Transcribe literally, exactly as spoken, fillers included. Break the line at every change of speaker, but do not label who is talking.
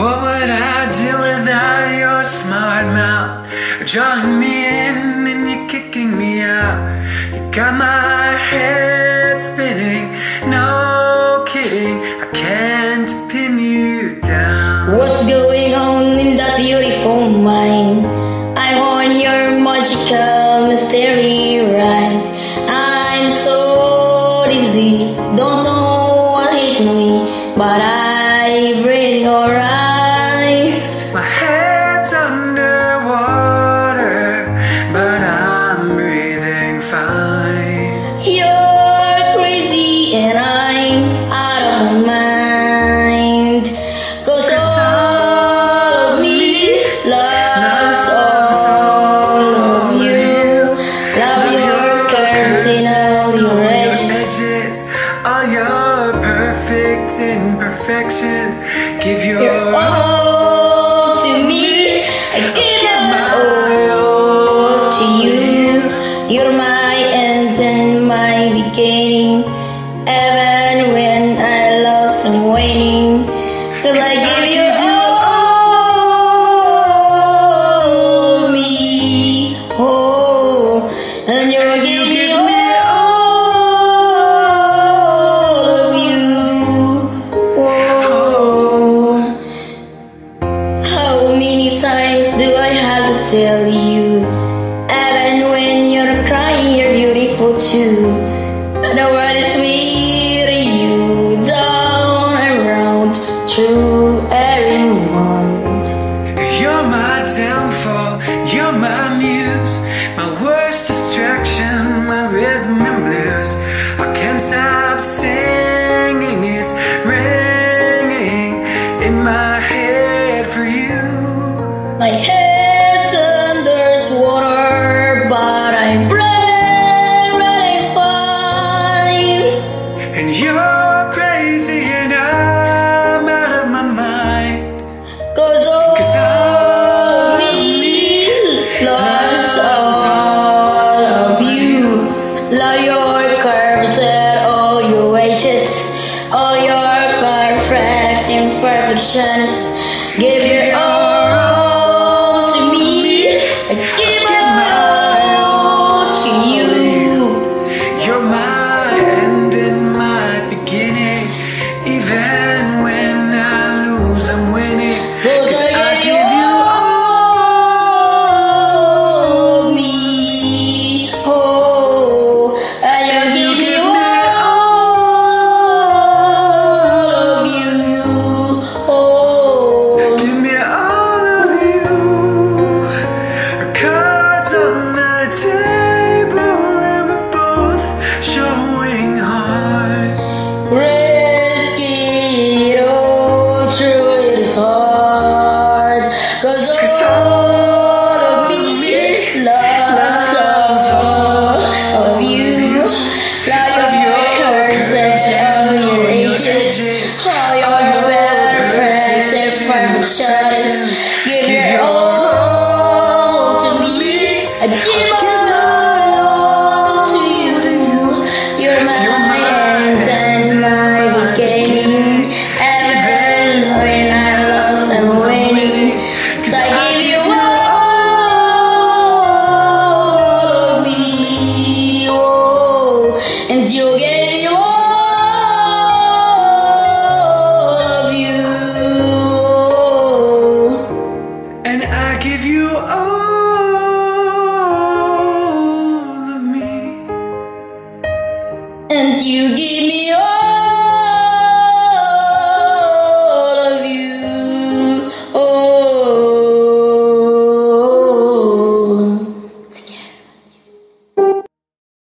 What would I do without your smart mouth? Drawing me in and you're kicking me out. You got my head spinning, no kidding, I can't pin you down.
What's going on in that beautiful mind? I'm on your magical mystery ride. I'm so dizzy, don't know what hit me, but I'm breathing alright.
My head's underwater, but I'm breathing fine.
You're crazy and I'm out of my mind. Cause, Cause all of me loves all of you. Love your curves and all your edges,
all your perfect imperfections. Give your
You're all to me, I give my all to you. You're my end and my beginning. Even when I lost and waiting, cause I give you all of me, oh, and you give me all of you, oh. How many times do I have to tell you? Even when you're crying, you're beautiful too. The world is with you, down and round, through every month.
You're my downfall, you're my muse, my worst distraction, my rhythm and blues. I can't stop singing, it's ringing in my head for you.
My head's under water, but I'm breathing, breathing fine.
And you're crazy and I'm out of my mind.
Cause all
Cause
of me loves all of you. Love your curves and all your edges, all your perfect imperfections. Give your all to me, I give my all to you.
You're my end and my beginning. Even when I lose, I'm winning.
Cause I give you all of me, oh, and you give me all of you, oh.
Give me all of you. Cards on the table and we're both showing hearts.
Risky it all, true it is hard. Cause, Cause all of me loves all of you. Love your curves and all your ages, all your perfect imperfections. Give your all to me, I give my all to you. You're my end and my beginning. Even when I lost and winning, 'cause I give you all of me, oh, and you gave me all of you,
And I give you all of me.
and you give me